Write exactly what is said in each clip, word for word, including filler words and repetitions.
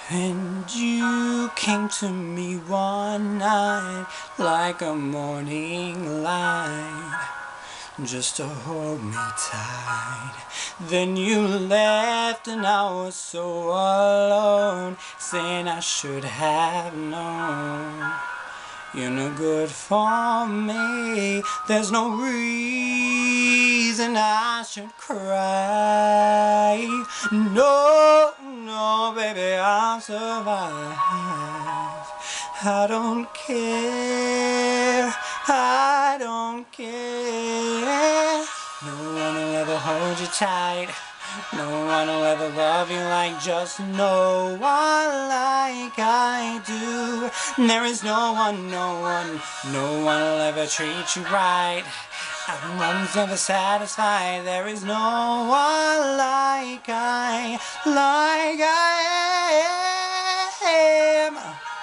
And you came to me one night like a morning light, just to hold me tight. Then you left and I was so alone, saying I should have known you're no good for me. There's no reason I should cry. No, no, baby, I'll survive. I don't care, I don't care. No one will ever hold you tight, no one will ever love you like just no one like I do. There is no one, no one, no one will ever treat you right. One's never satisfied. There is no one like I, like I am.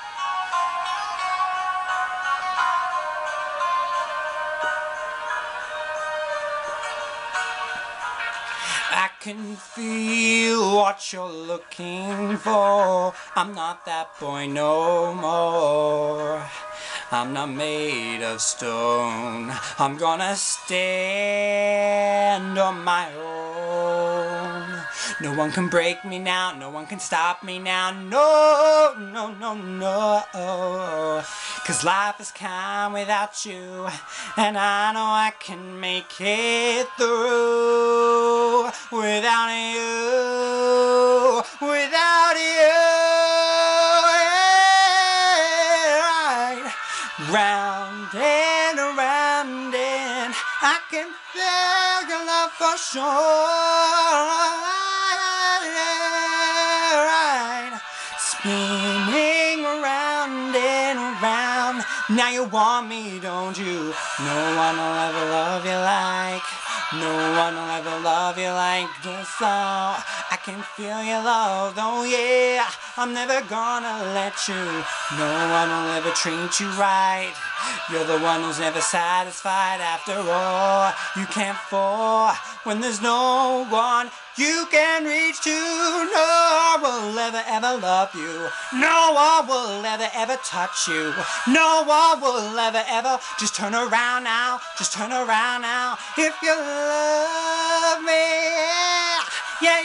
I can feel what you're looking for. I'm not that boy no more. I'm not made of stone. I'm gonna stand on my own. No one can break me now, no one can stop me now. No, no, no, no. 'Cause life is kind without you, and I know I can make it through without you, without you. Round and around and I can feel your love for sure. Right. Spinning around and around. Now you want me, don't you? No one will ever love you like, no one will ever love you like this. So I can feel your love, oh yeah. I'm never gonna let you. No one will ever treat you right. You're the one who's never satisfied. After all, you can't fall when there's no one you can reach to. No one will ever ever love you. No one will ever ever touch you. No one will ever ever. Just turn around now. Just turn around now. If you love me, yeah,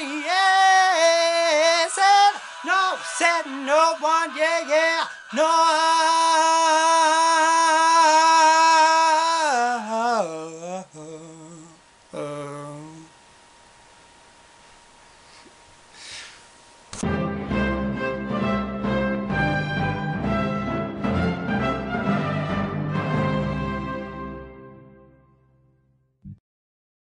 yeah. Said no, said no one, yeah, yeah. No.